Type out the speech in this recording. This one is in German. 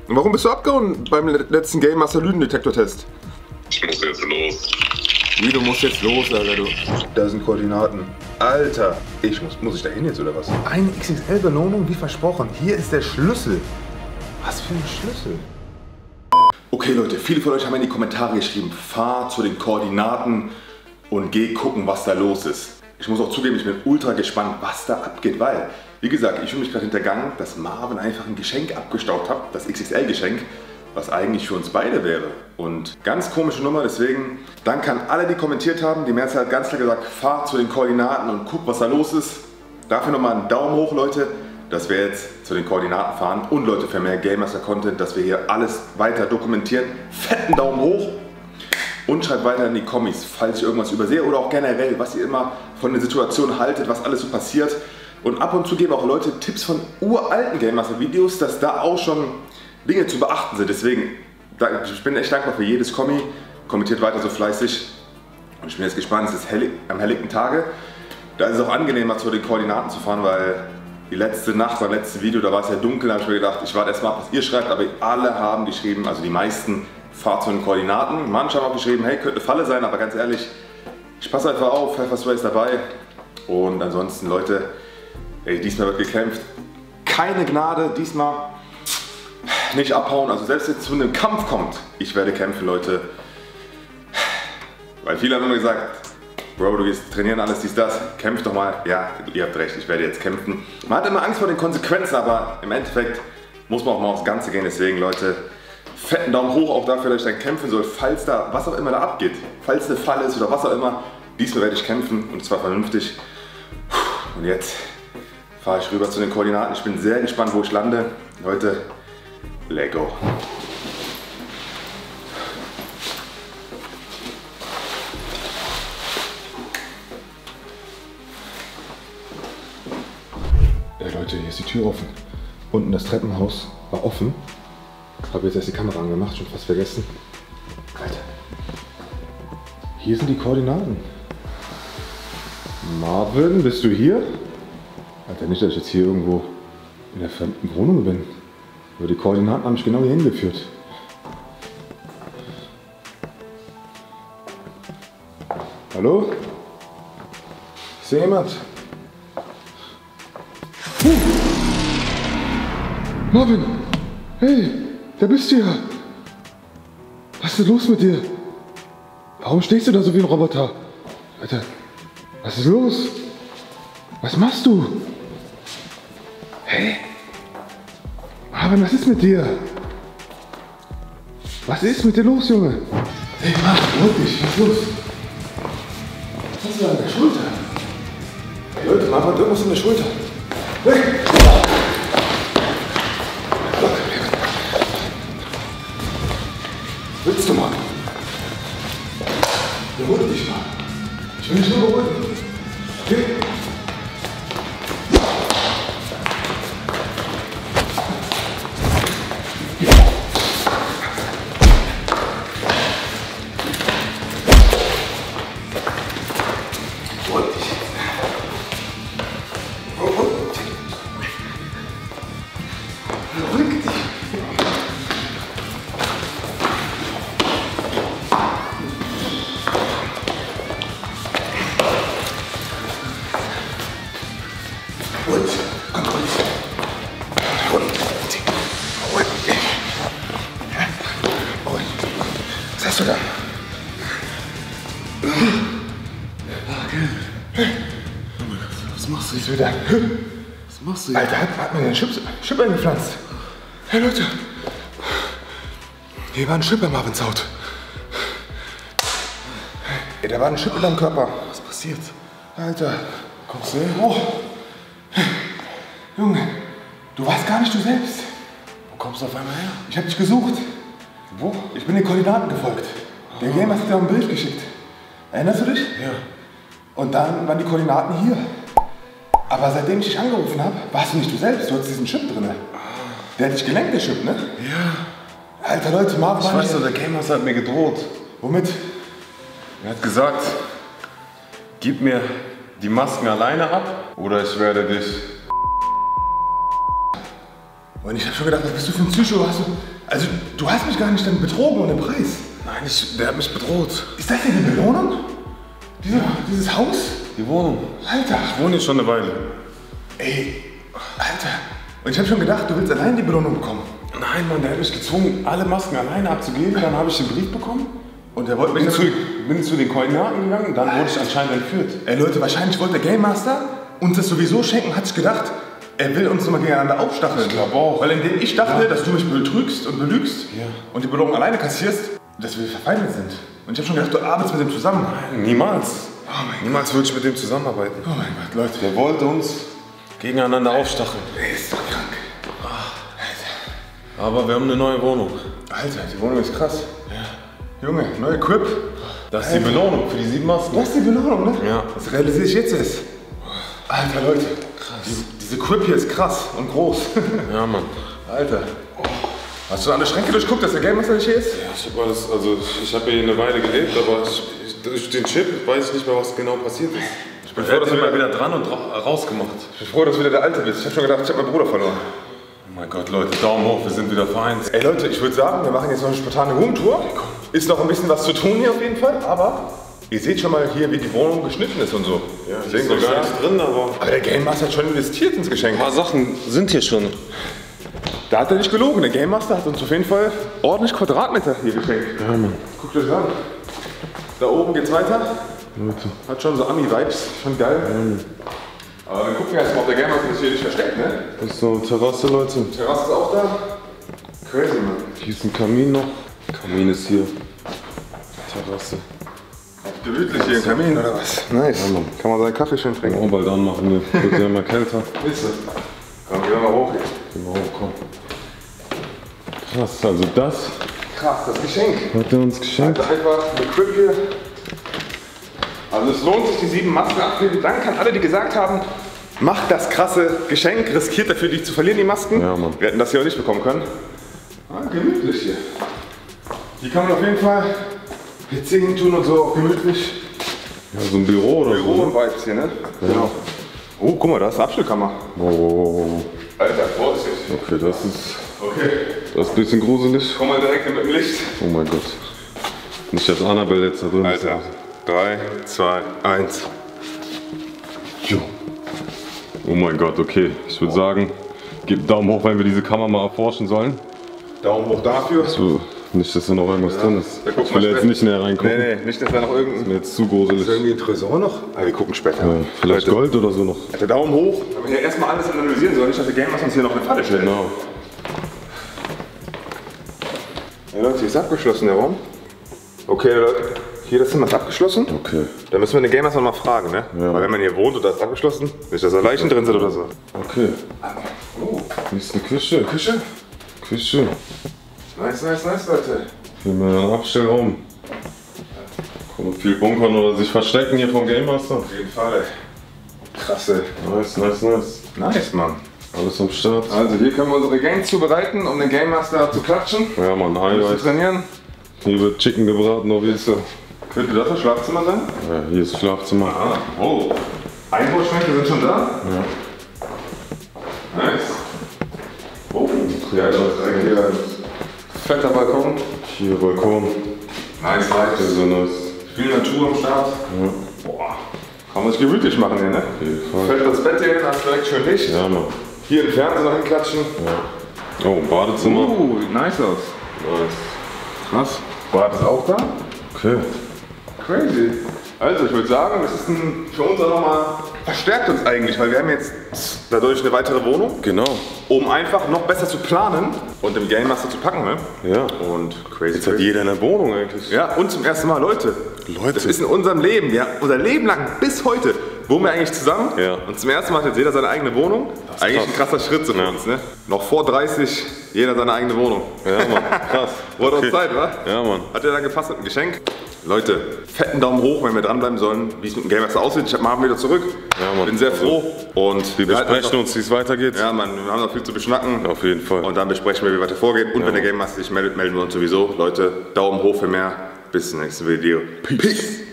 Und warum bist du abgehauen beim letzten Game Master Lügendetektor-Test? Ich muss jetzt los. Wie, du musst jetzt los, Alter, du. Da sind Koordinaten. Alter, muss ich da hin jetzt oder was? Eine XXL-Belohnung wie versprochen. Hier ist der Schlüssel. Was für ein Schlüssel? Okay Leute, viele von euch haben in die Kommentare geschrieben, fahr zu den Koordinaten und geh gucken, was da los ist. Ich muss auch zugeben, ich bin ultra gespannt, was da abgeht, weil, wie gesagt, ich fühle mich gerade hintergangen, dass Marvin einfach ein Geschenk abgestaubt hat, das XXL-Geschenk, was eigentlich für uns beide wäre. Und ganz komische Nummer, deswegen danke an alle, die kommentiert haben. Die Mehrzahl hat ganz klar gesagt, fahr zu den Koordinaten und guck, was da los ist. Dafür nochmal einen Daumen hoch, Leute, dass wir jetzt zu den Koordinaten fahren und Leute, für mehr Game Master Content, dass wir hier alles weiter dokumentieren. Fetten Daumen hoch und schreibt weiter in die Kommis, falls ich irgendwas übersehe oder auch generell, was ihr immer von der Situation haltet, was alles so passiert. Und ab und zu geben auch Leute Tipps von uralten Game Master Videos, dass da auch schon Dinge zu beachten sind. Deswegen, ich bin echt dankbar für jedes Kommi. Kommentiert weiter so fleißig. Und ich bin jetzt gespannt, es ist am helllichten Tage. Da ist es auch angenehmer, zu den Koordinaten zu fahren, weil die letzte Nacht, beim letzten Video, da war es ja dunkel, da habe ich mir gedacht, ich warte erstmal ab, was ihr schreibt, aber alle haben geschrieben, also die meisten, fahrt zu den Koordinaten. Manche haben auch geschrieben, hey, könnte eine Falle sein, aber ganz ehrlich, ich passe einfach auf, Pfeffer Spray ist dabei. Und ansonsten, Leute, ey, diesmal wird gekämpft. Keine Gnade, diesmal nicht abhauen, also selbst wenn es zu einem Kampf kommt, ich werde kämpfen, Leute. Weil viele haben immer gesagt, Bro, du gehst trainieren, alles dies, das, kämpf doch mal. Ja, ihr habt recht, ich werde jetzt kämpfen. Man hat immer Angst vor den Konsequenzen, aber im Endeffekt muss man auch mal aufs Ganze gehen. Deswegen, Leute, fetten Daumen hoch auch dafür, dass ich dann kämpfen soll, falls da, was auch immer da abgeht. Falls eine Falle ist oder was auch immer, diesmal werde ich kämpfen und zwar vernünftig. Und jetzt fahre ich rüber zu den Koordinaten. Ich bin sehr gespannt, wo ich lande. Leute, let go. Leute, hier ist die Tür offen. Unten das Treppenhaus war offen. Habe jetzt erst die Kamera angemacht, schon fast vergessen. Alter. Hier sind die Koordinaten. Marvin, bist du hier? Alter, nicht, dass ich jetzt hier irgendwo in der fremden Wohnung bin. Aber die Koordinaten haben mich genau hier hingeführt. Hallo? Ist hier jemand? Marvin! Hey! Da bist du ja! Was ist denn los mit dir? Warum stehst du da so wie ein Roboter? Alter, was ist los? Was machst du? Hey! Marvin, was ist mit dir? Was ist mit dir los, Junge? Hey, Marvin, ruhig dich, was ist los? Was hast du an der Schulter? Hey Leute, Marvin hat irgendwas an der Schulter. Hey! Willst du mal? Beruhig dich mal. Ich will dich nur beruhigen. Okay? Beruhig dich. Beruhig dich. Was hast du da? Hey. Oh mein Gott, was machst du jetzt wieder? Was machst du jetzt? Alter, hat mir den Chip eingepflanzt. Hey Leute, hier war ein Chip in Marvins Haut. Hey, da war ein Chip in deinem Körper. Was passiert? Alter, kommst du her? Oh. Junge, du warst gar nicht du selbst. Wo kommst du auf einmal her? Ich hab dich gesucht. Wo? Ich bin den Koordinaten gefolgt. Der Gamer hat dir ein Bild geschickt. Erinnerst du dich? Ja. Und dann waren die Koordinaten hier. Aber seitdem ich dich angerufen habe, warst du nicht du selbst. Du hattest diesen Chip drin. Der hat dich gelenkt, der Chip, ne? Ja. Alter Leute, Marvin. Ich weiß doch, der Gamer hat mir gedroht. Womit? Er hat gesagt, gib mir die Masken alleine ab oder ich werde dich. Und ich hab schon gedacht, was bist du für ein Psycho? Also, du hast mich gar nicht dann betrogen ohne Preis. Nein, der hat mich bedroht. Ist das denn die Belohnung? Dieses Haus? Die Wohnung. Alter. Ich wohne hier schon eine Weile. Ey, Alter. Und ich habe schon gedacht, du willst allein die Belohnung bekommen. Nein, Mann, der hat mich gezwungen, alle Masken alleine abzugeben. Dann habe ich den Brief bekommen. Und der wollte mich Bin zu den Koordinaten gegangen. Dann wurde ich anscheinend entführt. Ey Leute, wahrscheinlich wollte der Game Master uns das sowieso schenken, hat sich gedacht, er will uns nochmal gegeneinander aufstacheln. Ich glaube auch. Weil indem ich dachte, dass du mich betrügst und belügst Ja. und die Belohnung alleine kassierst, dass wir verfeindet sind. Und ich habe schon gedacht, du arbeitest mit dem zusammen. Niemals. Oh mein Niemals würde ich mit dem zusammenarbeiten. Gott. Oh mein Gott, Leute. Der wollte uns gegeneinander aufstacheln. Ey, ist doch krank. Aber wir haben eine neue Wohnung. Alter, die Wohnung ist krass. Ja. Junge, neue Crib. Das ist die Belohnung für die 7 Masken. Das ist die Belohnung, ne? Ja. Das realisiere ich jetzt erst. Alter, Leute. Krass. Diese Crib hier ist krass und groß. Ja, Mann. Alter. Hast du alle Schränke durchguckt, dass der Game Master nicht hier ist? Ja, ich habe alles, also ich habe hier eine Weile gelebt, aber durch den Chip weiß ich nicht mehr, was genau passiert ist. Ich bin froh, dass du mal wieder dran und rausgemacht. Ich bin froh, dass du wieder der Alte bist. Ich habe schon gedacht, ich habe meinen Bruder verloren. Oh mein Gott, Leute, Daumen hoch, wir sind wieder vereint. Ey Leute, ich würde sagen, wir machen jetzt noch eine spontane Roomtour. Ist noch ein bisschen was zu tun hier auf jeden Fall, aber ihr seht schon mal hier, wie die Wohnung geschnitten ist und so. Ja, hier ist noch gar nichts drin, aber Aber der Game Master hat schon investiert ins Geschenk. ein paar Sachen sind hier schon. Da hat er nicht gelogen. Der Game Master hat uns auf jeden Fall ordentlich Quadratmeter hier geschenkt. Ja, Mann. Guckt euch das an. Da oben geht's weiter. Leute. Hat schon so Ami-Vibes. Schon geil. Aber dann gucken wir erstmal, ob der Game Master das hier nicht versteckt, ne? Das ist so eine Terrasse, Leute. Die Terrasse ist auch da. Crazy, Mann. Hier ist ein Kamin noch. Kamin ist hier. Terrasse. Gemütlich hier im Kamin, oder was? Nice. Ja, Mann. Kann man seinen Kaffee schön trinken. Auch bald anmachen, hier. Wird ja immer kälter. Ist so. Komm, gehen wir mal hoch. Gehen wir hoch, komm. Krass, also das Krass, das Geschenk. hat er uns geschenkt. Also einfach eine Crib hier. Also es lohnt sich, die 7 Masken abzugeben. Danke an alle, die gesagt haben, macht das krasse Geschenk, riskiert dafür, dich zu verlieren, die Masken. Ja, Mann. Wir hätten das hier auch nicht bekommen können. Ah, gemütlich hier. Hier kann man auf jeden Fall PC hin tun und so, auch gemütlich. Ja, so ein Büro oder so. Büro-Vibes hier, ne? Ja. Genau. Oh, guck mal, da ist eine Abstellkammer. Oh, Alter, vorsichtig. okay, das ist Okay, ein bisschen gruselig. komm mal direkt mit dem Licht. Oh mein Gott. Nicht, dass Annabelle jetzt da drin ist. Alter, 3, 2, 1. Jo. Oh mein Gott, okay. Ich würde sagen, gebt Daumen hoch, wenn wir diese Kammer mal erforschen sollen. Daumen hoch dafür. So, nicht, dass da noch irgendwas drin ist. Da gucken Ich will wir jetzt später. nicht näher reingucken. Nee, nicht, dass da noch irgendein... Mir jetzt zu gruselig. Ist irgendwie ein Tresor noch? Ah, wir gucken später. Ja, vielleicht Leute, Gold oder so noch. Der Daumen hoch. Wenn wir hier erstmal alles analysieren sollen, nicht, dass der Game Master uns hier noch eine Falle stellt. Genau. Ja, Leute, hier ist abgeschlossen, der Raum. Okay, Leute, hier das Zimmer ist abgeschlossen. Okay. Da müssen wir den Game Master noch mal fragen, ne? Ja. Weil wenn man hier wohnt und da ist abgeschlossen, nicht, dass da Leichen drin sind oder so. Okay. Oh, Hier ist eine Küche. Küche. Küche. Nice, nice, nice, Leute. Hier haben wir einen Abstellraum. Kann man viel bunkern oder sich verstecken hier vom Game Master. Auf jeden Fall, ey. Krasse. Nice, nice, nice. Nice, Mann. Alles am Start. Also hier können wir unsere Gangs zubereiten, um den Game Master zu klatschen. Ja, Mann, Zu Highlight. trainieren. Hier wird Chicken gebraten, noch wie ist so. Könnte das das Schlafzimmer sein? Ja, hier ist Schlafzimmer. Ah, oh. Einbauschränke sind schon da. Ja. Nice. Oh, ja, das ist direkt hier ein fetter Balkon. Hier Balkon. Nice, Sehr, nice. sehr nice. Viel Natur am Start. Ja, Boah. Kann man sich gemütlich machen hier, ne? auf jeden Fall. Fällt das Bett hier hin, hast direkt schön Licht. Ja, Mann. Hier im Fernseher noch hinklatschen. Ja. Oh, Badezimmer. Sieht nice aus. Nice. Krass. Bad ist auch da. Okay. Crazy. Also ich würde sagen, das ist für uns auch nochmal verstärkt uns eigentlich, weil wir haben jetzt dadurch eine weitere Wohnung, Genau. um einfach noch besser zu planen und im Game Master zu packen, ne? Ja. Und crazy. Jetzt hat jeder eine Wohnung eigentlich. Ja, und zum ersten Mal, Leute. Leute. Das ist in unserem Leben, ja, unser Leben lang bis heute wohnen wir eigentlich zusammen. Ja. Und zum ersten Mal hat jetzt jeder seine eigene Wohnung. ist Eigentlich krass. ein krasser Schritt so für Ja. uns, ne? Noch vor 30, jeder seine eigene Wohnung. Ja, Mann. Krass. Wurde Okay. auch Zeit, wa? Ja, Mann. Hat dir dann gepasst mit dem Geschenk? Leute, fetten Daumen hoch, wenn wir dranbleiben sollen, wie es mit dem Game Master aussieht. Ich hab mal wieder zurück. Ja, Mann. Bin sehr froh. Und Wir halten besprechen noch- uns, wie es weitergeht. Ja, Mann, wir haben noch viel zu beschnacken. Auf jeden Fall. Und dann besprechen wir, wie weiter vorgeht. Und wenn der Game Master sich meldet, melden wir uns sowieso. Leute, Daumen hoch für mehr. Bis zum nächsten Video. Peace.